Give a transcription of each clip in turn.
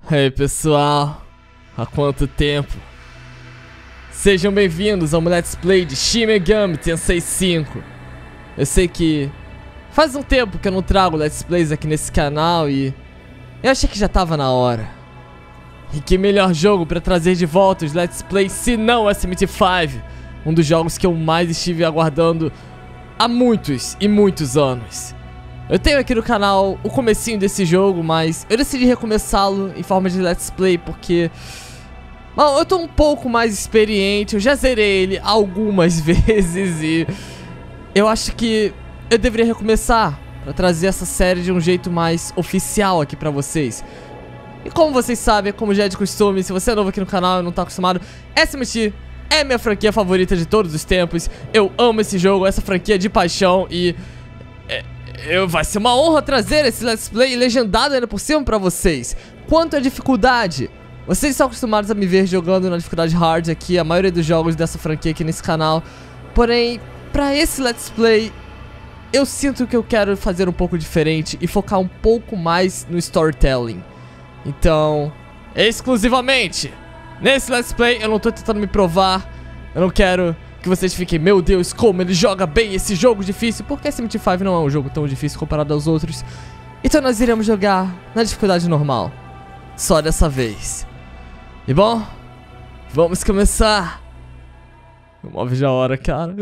Ei pessoal, há quanto tempo? Sejam bem-vindos ao Let's Play de Shin Megami Tensei 5. Eu sei que faz um tempo que eu não trago Let's Plays aqui nesse canal e eu achei que já tava na hora. E que melhor jogo pra trazer de volta os Let's Plays se não SMT5, um dos jogos que eu mais estive aguardando há muitos e muitos anos. Eu tenho aqui no canal o comecinho desse jogo, mas eu decidi recomeçá-lo em forma de Let's Play porque... bom, eu tô um pouco mais experiente, eu já zerei ele algumas vezes e... eu acho que eu deveria recomeçar pra trazer essa série de um jeito mais oficial aqui pra vocês. E como vocês sabem, como já é de costume, se você é novo aqui no canal e não tá acostumado, SMT é minha franquia favorita de todos os tempos. Eu amo esse jogo, essa franquia de paixão e... vai ser uma honra trazer esse Let's Play legendado ainda por cima pra vocês. Quanto à dificuldade, vocês estão acostumados a me ver jogando na dificuldade hard aqui, a maioria dos jogos dessa franquia aqui nesse canal. Porém, pra esse Let's Play, eu sinto que eu quero fazer um pouco diferente e focar um pouco mais no storytelling. Então, exclusivamente nesse Let's Play, eu não tô tentando me provar, eu não quero que vocês fiquem, meu Deus, como ele joga bem esse jogo difícil, porque SMT5 não é um jogo tão difícil comparado aos outros. Então nós iremos jogar na dificuldade normal, só dessa vez. E bom, vamos começar. Eu mal vejo a hora, cara.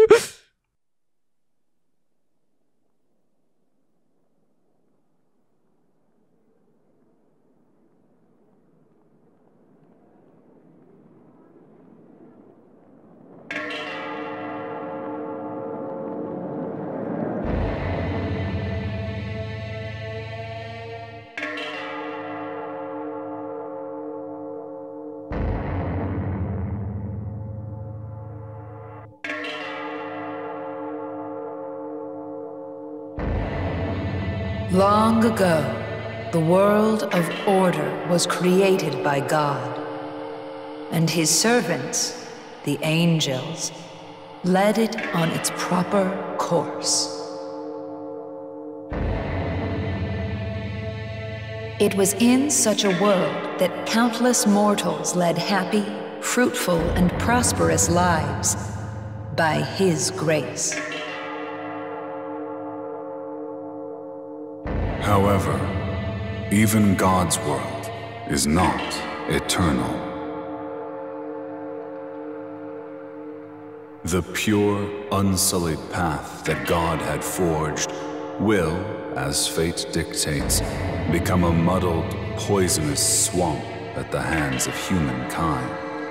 Long ago, the world of order was created by God, and his servants, the angels, led it on its proper course. It was in such a world that countless mortals led happy, fruitful, and prosperous lives by his grace. However, even God's world is not eternal. The pure, unsullied path that God had forged will, as fate dictates, become a muddled, poisonous swamp at the hands of humankind.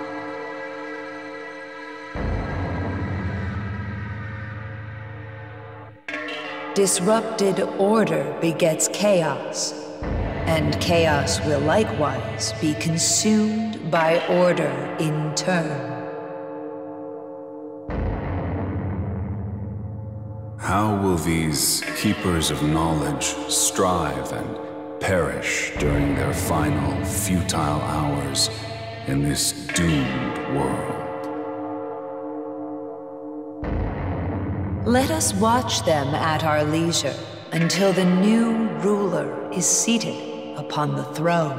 Disrupted order begets chaos, and chaos will likewise be consumed by order in turn. How will these keepers of knowledge strive and perish during their final, futile hours in this doomed world? Let us watch them at our leisure until the new ruler is seated upon the throne.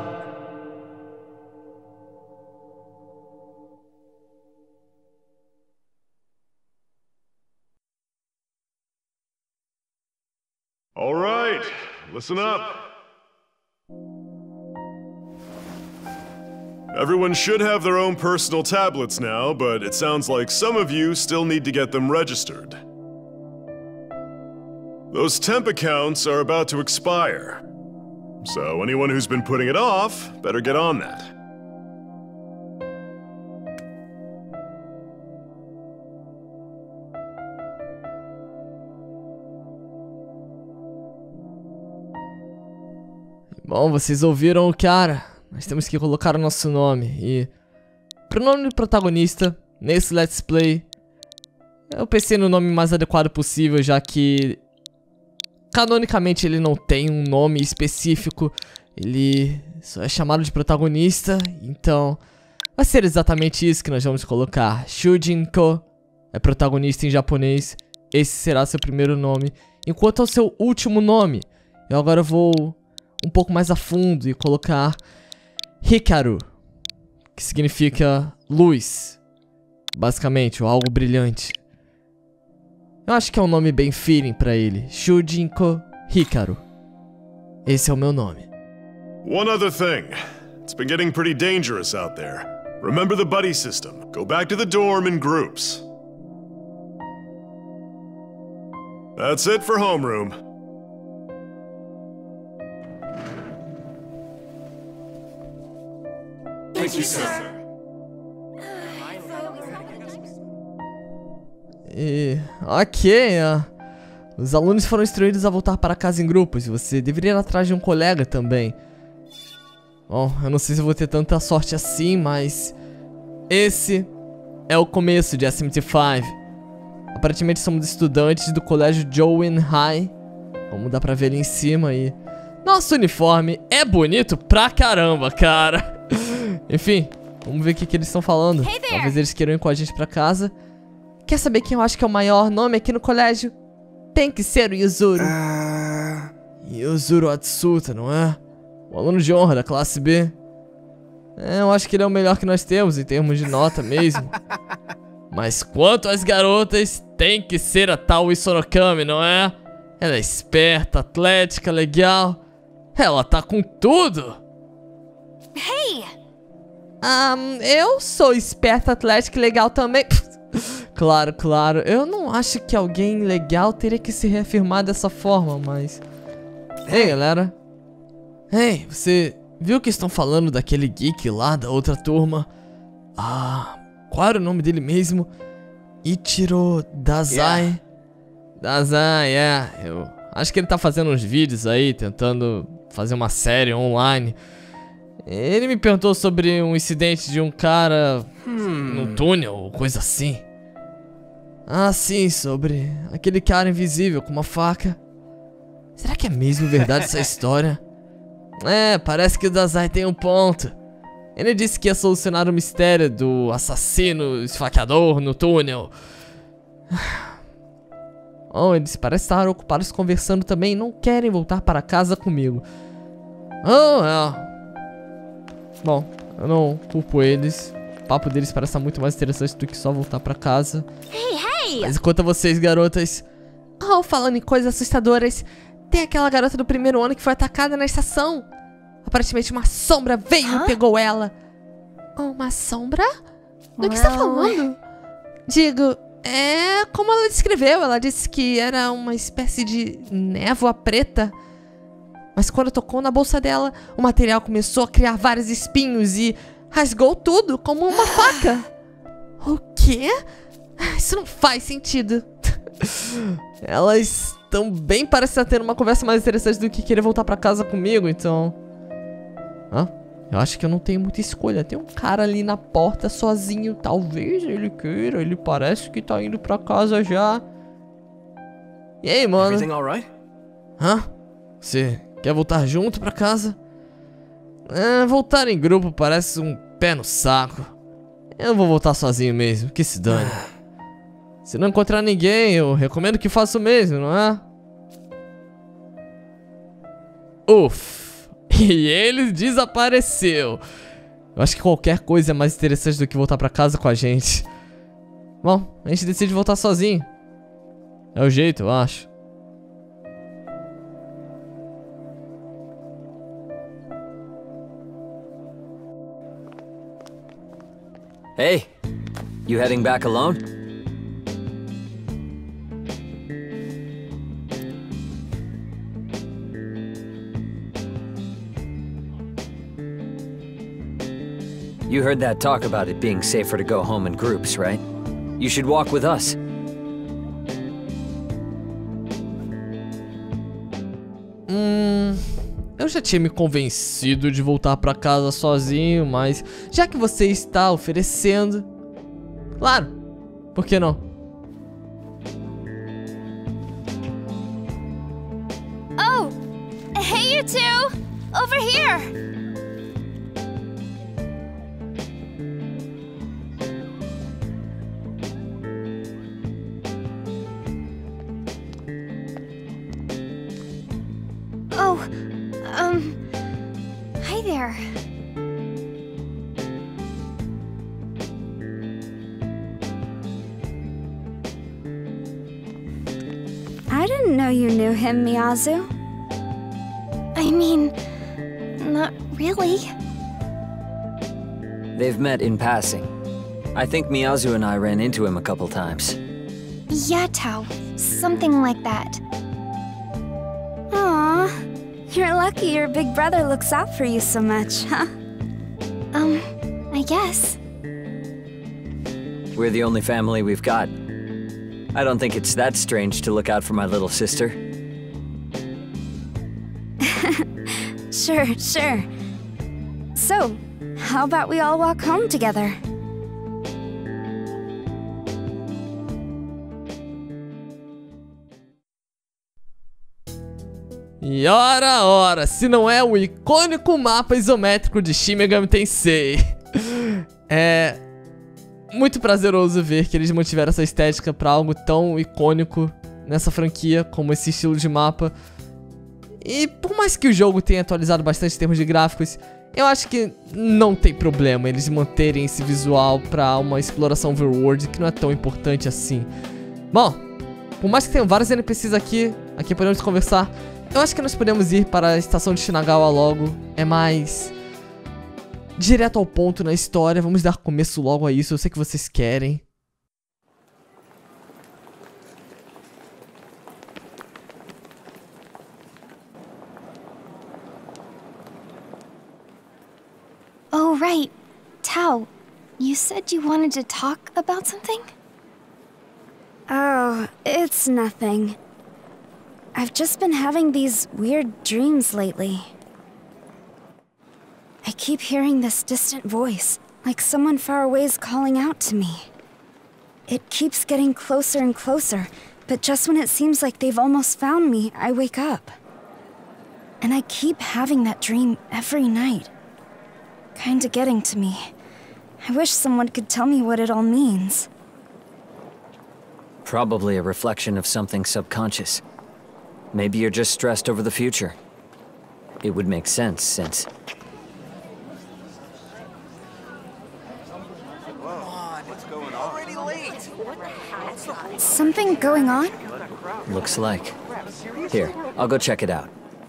All right, listen up. Everyone should have their own personal tablets now, but it sounds like some of you still need to get them registered. Those temp accounts are about to expire, so anyone who's been putting it off better get on that. Bom, vocês ouviram o cara. Nós temos que colocar o nosso nome. E pro nome do protagonista, nesse Let's Play, eu pensei no nome mais adequado possível, já que canonicamente ele não tem um nome específico. Ele só é chamado de protagonista, então vai ser exatamente isso que nós vamos colocar. Shujinko é protagonista em japonês. Esse será seu primeiro nome. Enquanto ao seu último nome, eu agora vou um pouco mais a fundo e colocar Hikaru, que significa luz, basicamente, ou algo brilhante. Eu acho que é um nome bem feeling pra ele. Shujinko Hikaru. Esse é o meu nome. One other thing. It's been getting pretty dangerous out there. Remember the buddy system. Go back to the dorm in groups. That's it for homeroom. Thank you, sir. Ok, os alunos foram instruídos a voltar para casa em grupos e você deveria ir atrás de um colega também. Bom, eu não sei se eu vou ter tanta sorte assim, mas esse é o começo de SMT5. Aparentemente somos estudantes do colégio Jowen High, como dá pra ver ali em cima e nosso uniforme é bonito pra caramba, cara. Enfim, vamos ver o que eles estão falando. Talvez eles queiram ir com a gente pra casa. Quer saber quem eu acho que é o maior nome aqui no colégio? Tem que ser o Yuzuru. Yuzuru Atsuta, não é? O aluno de honra da classe B. Eu acho que ele é o melhor que nós temos em termos de nota mesmo. Mas quanto às garotas, tem que ser a tal Isonokami, não é? Ela é esperta, atlética, legal. Ela tá com tudo. Hey! Eu sou esperta, atlética e legal também. Claro, claro. Eu não acho que alguém legal teria que se reafirmar dessa forma, mas... Ei, galera. Ei, você viu que estão falando daquele geek lá da outra turma? Qual era o nome dele mesmo? Ichiro Dazai. Dazai, eu acho que ele tá fazendo uns vídeos aí, tentando fazer uma série online. Ele me perguntou sobre um incidente de um cara no túnel, ou coisa assim. Sim, sobre aquele cara invisível com uma faca. Será que é mesmo verdade essa história? Parece que o Dazai tem um ponto. Ele disse que ia solucionar o mistério do assassino esfaqueador no túnel. Eles parecem estar ocupados conversando também e não querem voltar para casa comigo. Bom, eu não culpo eles. O papo deles parece estar muito mais interessante do que só voltar pra casa. Mas enquanto a vocês, garotas... falando em coisas assustadoras, tem aquela garota do primeiro ano que foi atacada na estação. Aparentemente uma sombra veio e pegou ela. Uma sombra? Do que você tá falando? Digo, como ela descreveu. Ela disse que era uma espécie de névoa preta. Mas quando tocou na bolsa dela, o material começou a criar vários espinhos e rasgou tudo como uma faca. O quê? Isso não faz sentido. Elas também parecem estar tendo uma conversa mais interessante do que querer voltar pra casa comigo, então... eu acho que eu não tenho muita escolha. Tem um cara ali na porta sozinho. Talvez ele queira. Ele parece que tá indo pra casa já. E aí, mano? Everything all right? Você quer voltar junto pra casa? Voltar em grupo parece um pé no saco. Eu vou voltar sozinho mesmo, que se dane. Se não encontrar ninguém, eu recomendo que faça o mesmo, não é? E ele desapareceu. Eu acho que qualquer coisa é mais interessante do que voltar pra casa com a gente. Bom, a gente decide voltar sozinho. É o jeito, eu acho. Hey, you heading back alone? You heard that talk about it being safer to go home in groups, right? You should walk with us. Eu já tinha me convencido de voltar pra casa sozinho, mas já que você está oferecendo... Claro, por que não? Oh! Hey, you two! Over here! Hi there. didn't know you knew him, Miyazu. I mean, not really. They've met in passing. I think Miyazu and I ran into him a couple times. Yeah, Tao. Something like that. Aw, you're lucky your big brother looks out for you so much, huh? I guess. We're the only family we've got. I don't think it's that strange to look out for my little sister. Sure. So, how about we all walk home together? E ora, se não é o icônico mapa isométrico de Shin Megami Tensei. É muito prazeroso ver que eles mantiveram essa estética pra algo tão icônico nessa franquia, como esse estilo de mapa. E por mais que o jogo tenha atualizado bastante em termos de gráficos, eu acho que não tem problema eles manterem esse visual pra uma exploração overworld que não é tão importante assim. Bom, por mais que tenham vários NPCs aqui podemos conversar. Eu acho que nós podemos ir para a estação de Shinagawa logo. É mais direto ao ponto na história. Vamos dar começo logo a isso. Eu sei que vocês querem. Oh, right. Tao, you said you wanted to talk about something? Oh, it's nothing. I've just been having these weird dreams lately. I keep hearing this distant voice, like someone far away is calling out to me. It keeps getting closer and closer, but just when it seems like they've almost found me, I wake up. And I keep having that dream every night. Kinda getting to me. I wish someone could tell me what it all means. Probably a reflection of something subconscious. Maybe you're just stressed over the future. It would make sense since... Something going on? Looks like. Here, I'll go check it out.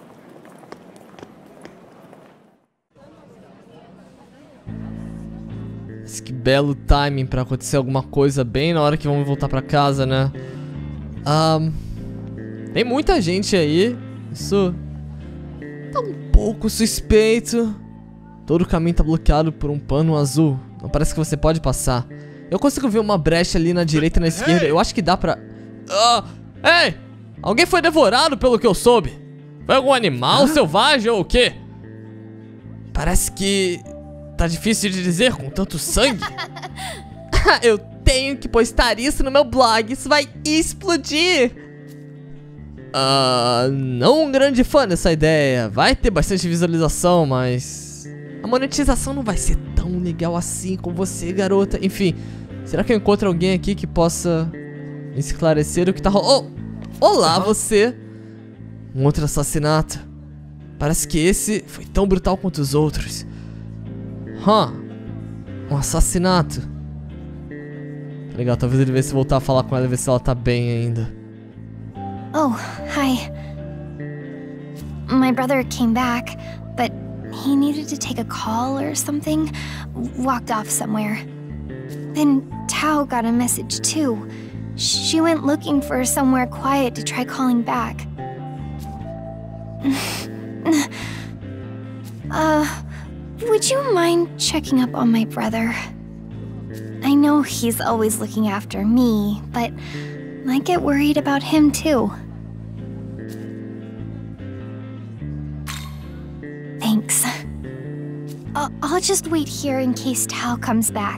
Que belo timing pra acontecer alguma coisa bem na hora que vamos voltar pra casa, né? Tem muita gente aí. Isso tá um pouco suspeito. Todo o caminho tá bloqueado por um pano azul. Não parece que você pode passar. Eu consigo ver uma brecha ali na direita e na esquerda. Eu acho que dá pra... Ei! Alguém foi devorado pelo que eu soube. Foi algum animal selvagem ou o quê? Parece que... tá difícil de dizer com tanto sangue. Eu tenho que postar isso no meu blog. Isso vai explodir. Não um grande fã dessa ideia. Vai ter bastante visualização, mas... a monetização não vai ser tão legal assim com você, garota. Enfim, será que eu encontro alguém aqui que possa me esclarecer o que tá rolando? Olá, você. Um outro assassinato. Parece que esse foi tão brutal quanto os outros. Um assassinato. Legal, talvez ele viesse voltar a falar com ela e ver se ela tá bem ainda. Oh, hi. My brother came back, but he needed to take a call or something. Walked off somewhere. Then Tao got a message too. She went looking for somewhere quiet to try calling back. Would you mind checking up on my brother? I know he's always looking after me, but I get worried about him too. Thanks. I'll just wait here in case Tao comes back.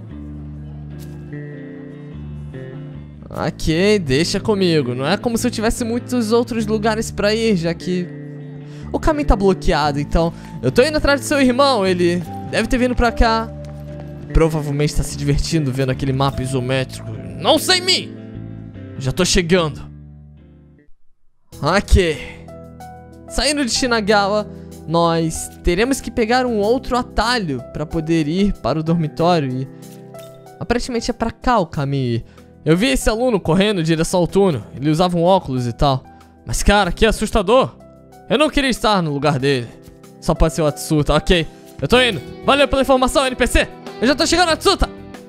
Ok, deixa comigo. Não é como se eu tivesse muitos outros lugares pra ir, já que o caminho tá bloqueado. Então, eu tô indo atrás do seu irmão. Ele deve ter vindo pra cá. Provavelmente tá se divertindo vendo aquele mapa isométrico. Não sei mim! Já tô chegando. Ok. Saindo de Shinagawa, nós teremos que pegar um outro atalho pra poder ir para o dormitório. E aparentemente é pra cá o caminho. Eu vi esse aluno correndo em direção ao túnel. Ele usava um óculos e tal. Mas cara, que assustador. Eu não queria estar no lugar dele. Só pode ser o Atsuta, ok. Eu tô indo. Valeu pela informação, NPC. Eu já tô chegando, Atsuta.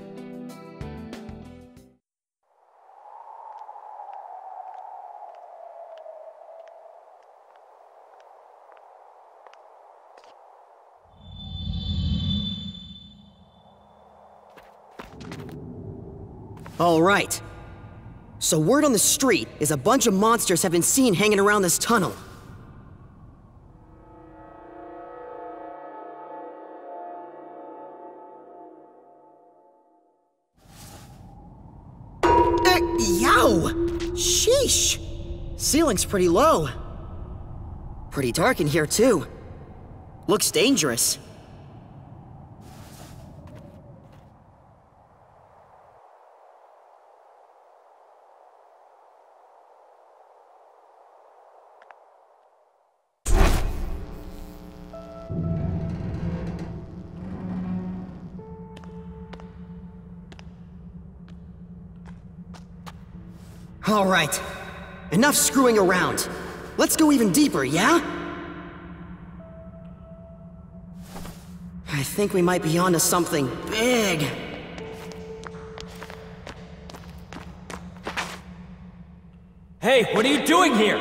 All right. So word on the street is a bunch of monsters have been seen hanging around this tunnel. Yow! Sheesh! Ceiling's pretty low. Pretty dark in here, too. Looks dangerous. All right. Enough screwing around. Let's go even deeper, yeah? I think we might be onto something big. Hey, what are you doing here?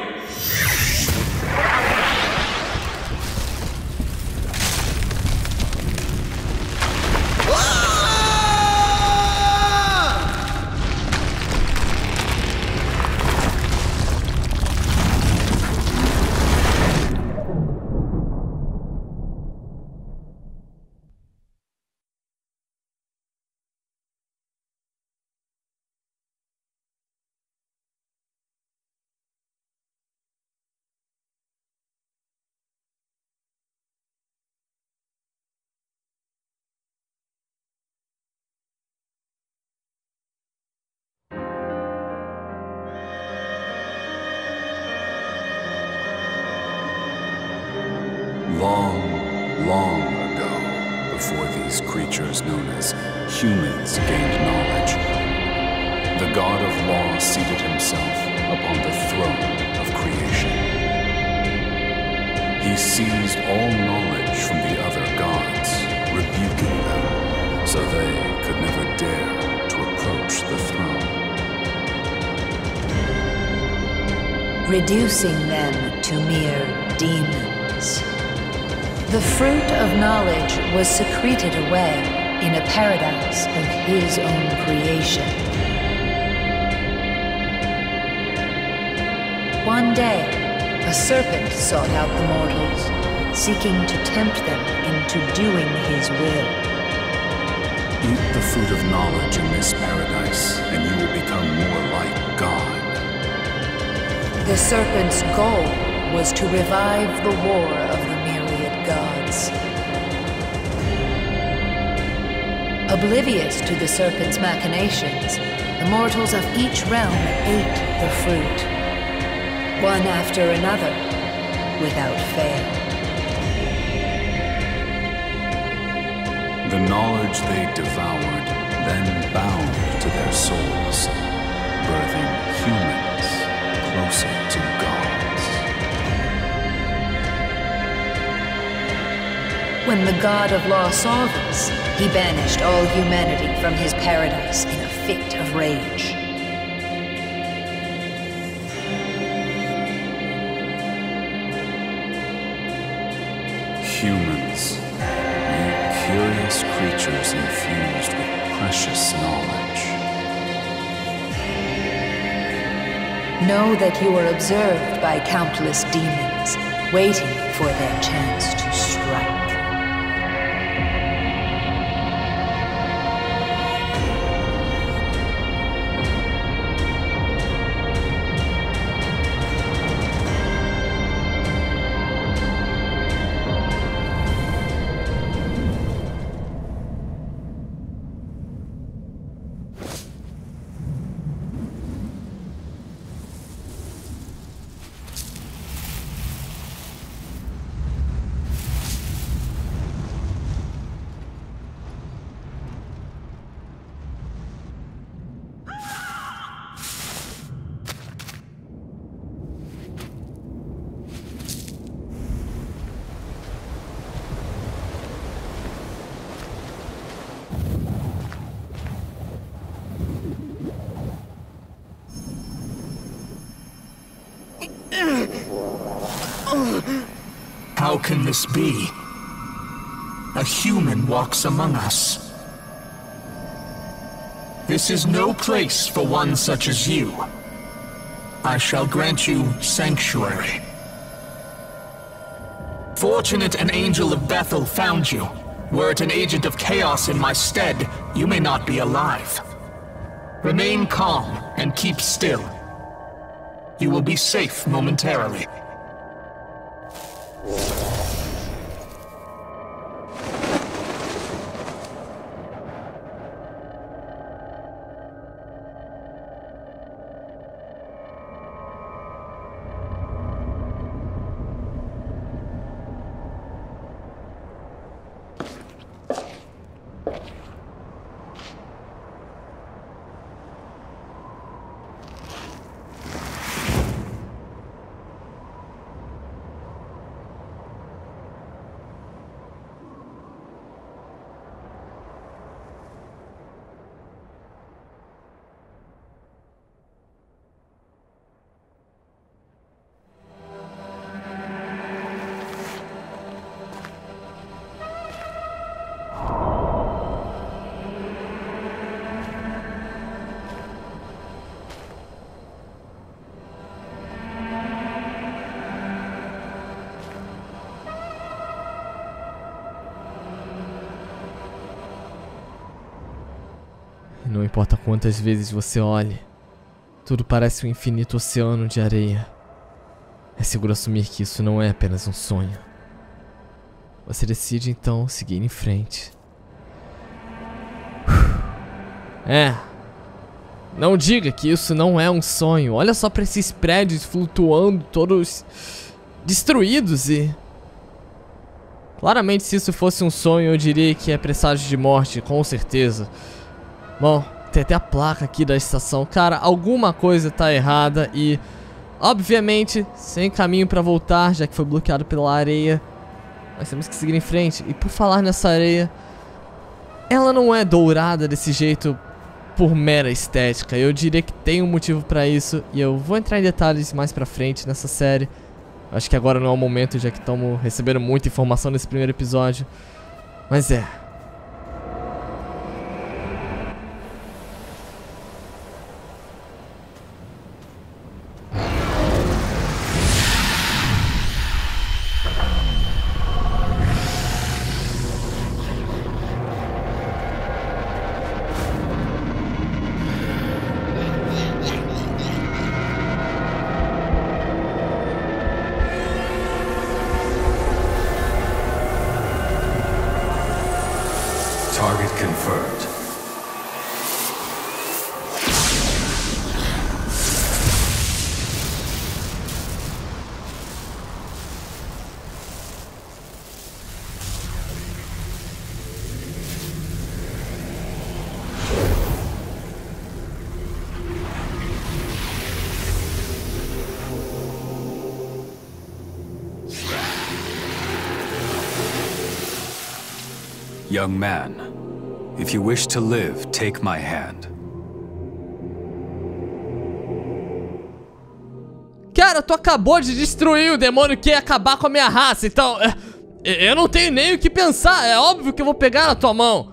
Long ago, before these creatures known as humans gained knowledge, the God of Law seated himself upon the throne of creation. He seized all knowledge from the other gods, rebuking them, so they could never dare to approach the throne. Reducing them to mere demons. The fruit of knowledge was secreted away in a paradise of his own creation. One day, a serpent sought out the mortals, seeking to tempt them into doing his will. Eat the fruit of knowledge in this paradise, and you will become more like God. The serpent's goal was to revive the war of the myriad gods. Oblivious to the serpent's machinations, the mortals of each realm ate the fruit, one after another, without fail. The knowledge they devoured then bound to their souls, birthing humans closer to gods. When the God of Law saw this, he banished all humanity from his paradise in a fit of rage. Humans, you curious creatures infused with precious knowledge. Know that you are observed by countless demons, waiting for their chance to strike. How can this be? A human walks among us. This is no place for one such as you. I shall grant you sanctuary. Fortunate an angel of Bethel found you. Were it an agent of chaos in my stead, you may not be alive. Remain calm and keep still. You will be safe momentarily. Não importa quantas vezes você olhe, tudo parece um infinito oceano de areia. É seguro assumir que isso não é apenas um sonho. Você decide então seguir em frente. Não diga que isso não é um sonho. Olha só para esses prédios flutuando, todos destruídos e... Claramente, se isso fosse um sonho, eu diria que é presságio de morte, com certeza. Bom, tem até a placa aqui da estação. Cara, alguma coisa tá errada e... Obviamente, sem caminho pra voltar, já que foi bloqueado pela areia. Nós temos que seguir em frente. E por falar nessa areia, ela não é dourada desse jeito por mera estética. Eu diria que tem um motivo pra isso. E eu vou entrar em detalhes mais pra frente nessa série. Acho que agora não é o momento, já que estamos recebendo muita informação nesse primeiro episódio. Mas Target confirmed. Young man, if you wish to live, take my hand. Cara, tu acabou de destruir o demônio que ia acabar com a minha raça, então... Eu não tenho nem o que pensar, é óbvio que eu vou pegar na tua mão.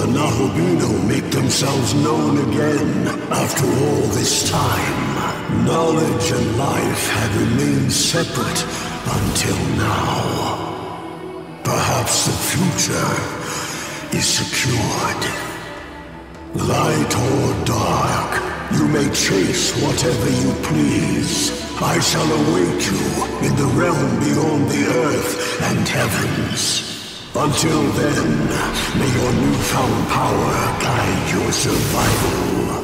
the Nahobino make themselves known again after all this time. Knowledge and life had remained separate until now. Perhaps the future is secured. Light or dark, you may chase whatever you please. I shall await you in the realm beyond the earth and heavens. Until then, may your newfound power guide your survival.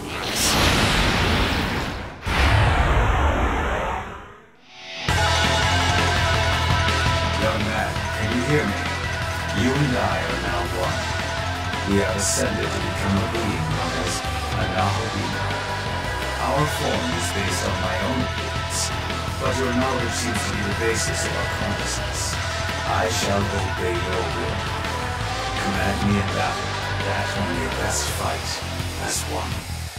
Young man, can you hear me? You and I are now one. We have ascended to become a being known as a Nahobino. Our form is based on my own opinions, but your knowledge seems to be the basis of our consciousness. I shall obey your will. Command me in battle, that only a best fight as one.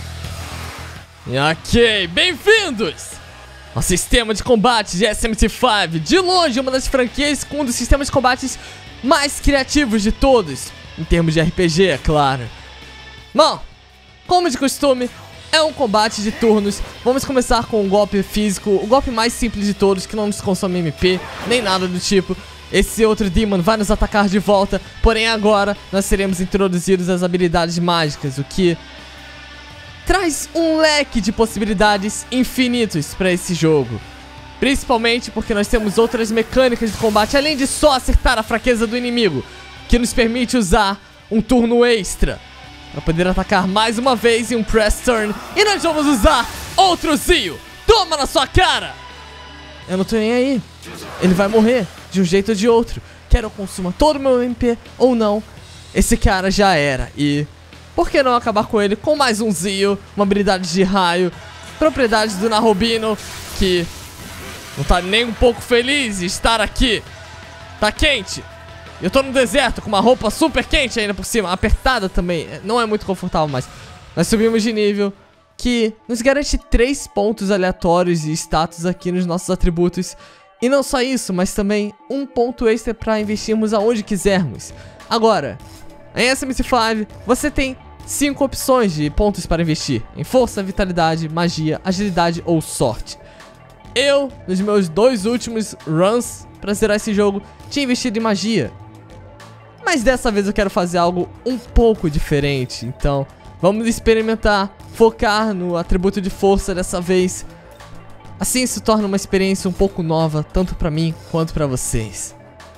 Ok, bem-vindos ao sistema de combate de SMT5. De longe, uma das franquias com um dos sistemas de combates mais criativos de todos, em termos de RPG, é claro. Bom, como de costume, é um combate de turnos. Vamos começar com um golpe físico, o golpe mais simples de todos, que não nos consome MP, nem nada do tipo. Esse outro Demon vai nos atacar de volta, porém agora nós seremos introduzidos às habilidades mágicas, o que traz um leque de possibilidades infinitos para esse jogo. Principalmente porque nós temos outras mecânicas de combate, além de só acertar a fraqueza do inimigo, que nos permite usar um turno extra para poder atacar mais uma vez em um press turn. E nós vamos usar outro Zio. Toma na sua cara! Eu não tô nem aí. Ele vai morrer de um jeito ou de outro. Quer eu consuma todo o meu MP ou não, esse cara já era. E por que não acabar com ele com mais um Zio, uma habilidade de raio, propriedades do Nahobino, que não tá nem um pouco feliz de estar aqui. Tá quente. Eu tô no deserto com uma roupa super quente ainda por cima, apertada também, não é muito confortável, mas nós subimos de nível, que nos garante 3 pontos aleatórios e status aqui nos nossos atributos. E não só isso, mas também um ponto extra para investirmos aonde quisermos. Agora, em SMT5, você tem 5 opções de pontos para investir: em força, vitalidade, magia, agilidade ou sorte. Eu, nos meus 2 últimos runs para zerar esse jogo, tinha investido em magia. Mas dessa vez eu quero fazer algo um pouco diferente. Então, vamos experimentar, focar no atributo de força dessa vez. Assim se torna uma experiência um pouco nova, tanto para mim quanto para vocês.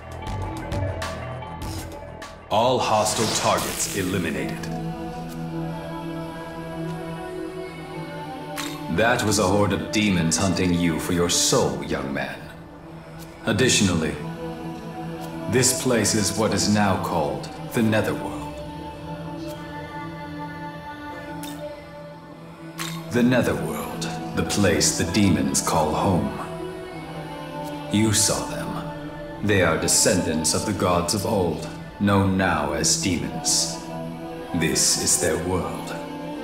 All hostile targets eliminated. That was a horde of demons hunting you for your soul, young man. Additionally, this place is what is now called the Netherworld. The Netherworld, the place the demons call home. You saw them. They are descendants of the gods of old, known now as demons. This is their world.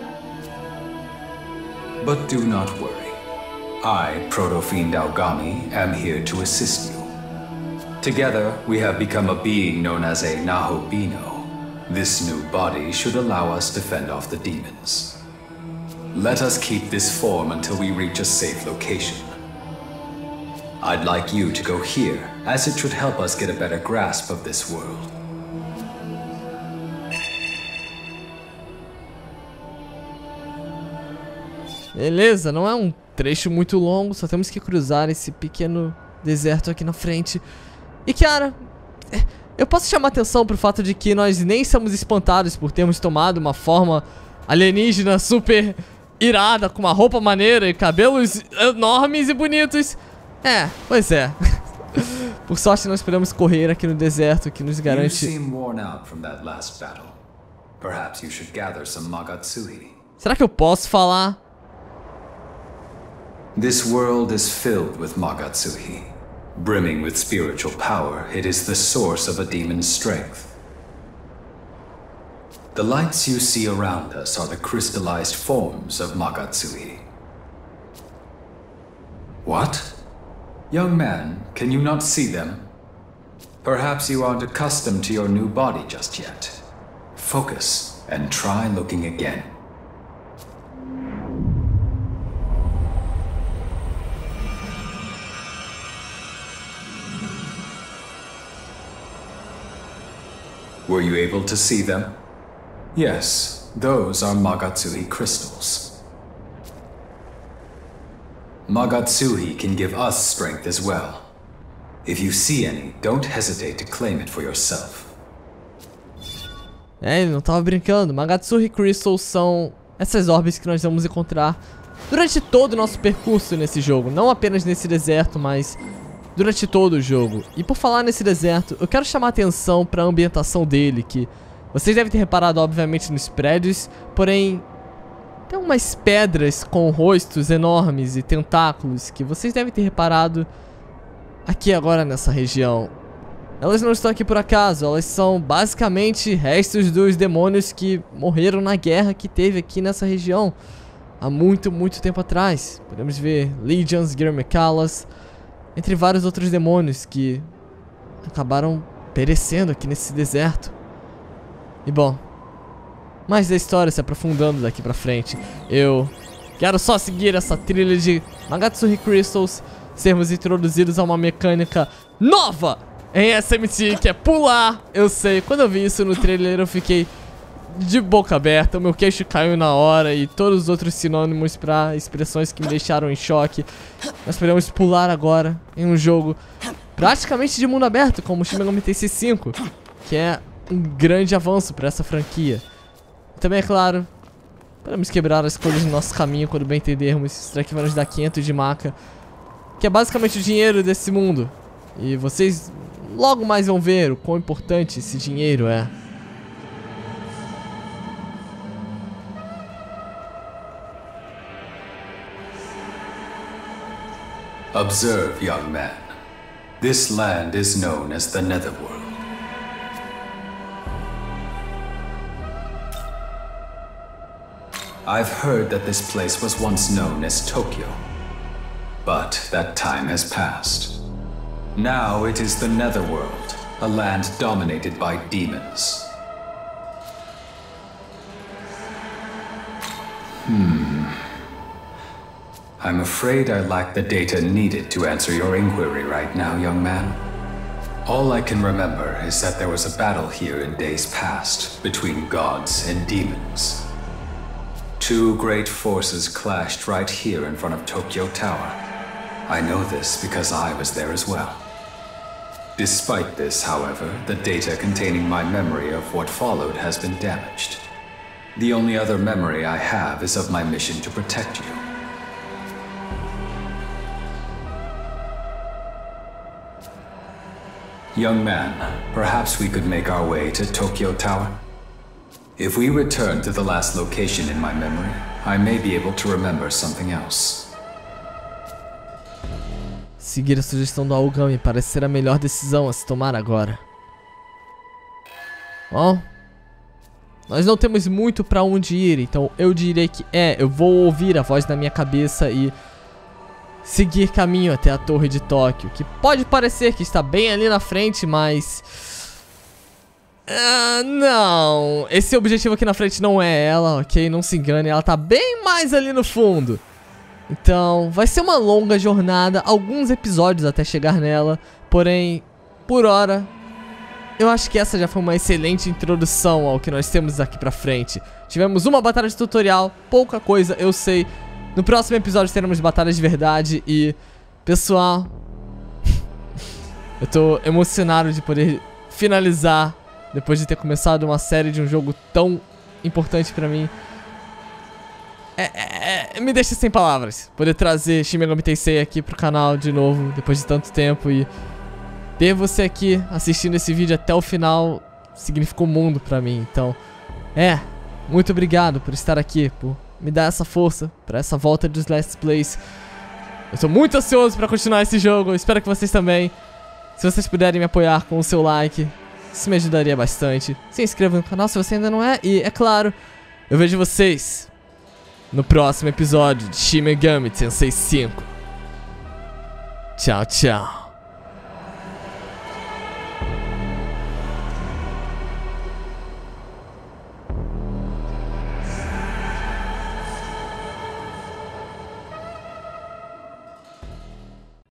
But do not worry. I, Proto-Fiend Aogami, am here to assist you. Together, we have become a being known as a Nahobino. This new body should allow us to fend off the demons. Let us keep this form until we reach a safe location. I'd like you to go here, as it should help us get a better grasp of this world. Beleza, não é um trecho muito longo, só temos que cruzar esse pequeno deserto aqui na frente. E cara, eu posso chamar atenção pro fato de que nós nem somos espantados por termos tomado uma forma alienígena super irada, com uma roupa maneira e cabelos enormes e bonitos. Pois é. Por sorte nós podemos correr aqui no deserto, que nos garante... Será que eu posso falar? This world is filled with Magatsuhi. Brimming with spiritual power, it is the source of a demon's strength. The lights you see around us are the crystallized forms of Magatsuhi. What? Young man, can you not see them? Perhaps you aren't accustomed to your new body just yet. Focus and try looking again. Were you able to see them? Yes, those are Magatsuhi crystals. Magatsuhi can give us strength as well. If you see any, don't hesitate to claim it for yourself. Ele não tava brincando. Magatsuhi Crystals são essas orbes que nós vamos encontrar durante todo o nosso percurso nesse jogo. Não apenas nesse deserto, mas durante todo o jogo. E por falar nesse deserto, eu quero chamar a atenção para a ambientação dele, que vocês devem ter reparado, obviamente, nos prédios. Porém, tem umas pedras com rostos enormes e tentáculos que vocês devem ter reparado aqui agora nessa região. Elas não estão aqui por acaso, elas são basicamente restos dos demônios que morreram na guerra que teve aqui nessa região há muito, muito tempo atrás. Podemos ver Legions, Girmekalas, entre vários outros demônios que acabaram perecendo aqui nesse deserto. E bom, mais da história se aprofundando daqui pra frente. Eu quero só seguir essa trilha de Magatsuhi Crystals, sermos introduzidos a uma mecânica nova em SMT, que é pular. Eu sei, quando eu vi isso no trailer eu fiquei de boca aberta, o meu queixo caiu na hora e todos os outros sinônimos para expressões que me deixaram em choque. Nós podemos pular agora em um jogo praticamente de mundo aberto, como Shin Megami Tensei 5, que é um grande avanço para essa franquia. E também, é claro, podemos quebrar as coisas no nosso caminho quando bem entendermos. Isso daqui vai nos dar 500 de maca, que é basicamente o dinheiro desse mundo. E vocês logo mais vão ver o quão importante esse dinheiro é. Observe, young man. This land is known as the Netherworld. I've heard that this place was once known as Tokyo, but that time has passed. Now it is the Netherworld, a land dominated by demons. I'm afraid I lack the data needed to answer your inquiry right now, young man. All I can remember is that there was a battle here in days past between gods and demons. Two great forces clashed right here in front of Tokyo Tower. I know this because I was there as well. Despite this, however, the data containing my memory of what followed has been damaged. The only other memory I have is of my mission to protect you. Young man, perhaps we could make our way to Tokyo Tower? If we return to the last location in my memory, I may be able to remember something else. Seguir a sugestão do Aogami parece ser a melhor decisão a se tomar agora. Bom, nós não temos muito pra onde ir, então eu diria que eu vou ouvir a voz na minha cabeça e seguir caminho até a Torre de Tóquio, que pode parecer que está bem ali na frente, mas não, esse objetivo aqui na frente não é ela, ok? Não se engane, ela tá bem mais ali no fundo. Então, vai ser uma longa jornada, alguns episódios até chegar nela. Porém, por hora, eu acho que essa já foi uma excelente introdução ao que nós temos daqui pra frente. Tivemos uma batalha de tutorial, pouca coisa, eu sei. No próximo episódio teremos batalhas de verdade e, pessoal, eu tô emocionado de poder finalizar, depois de ter começado uma série de um jogo tão importante pra mim. Me deixa sem palavras poder trazer Shin Megami Tensei aqui pro canal de novo, depois de tanto tempo. E ter você aqui assistindo esse vídeo até o final significa um mundo pra mim. Então, muito obrigado por estar aqui, por me dar essa força pra essa volta dos Let's Plays. Eu tô muito ansioso pra continuar esse jogo, eu espero que vocês também. Se vocês puderem me apoiar com o seu like, isso me ajudaria bastante. Se inscreva no canal se você ainda não é. E, é claro, eu vejo vocês no próximo episódio de Shin Megami Tensei 5. Tchau, tchau.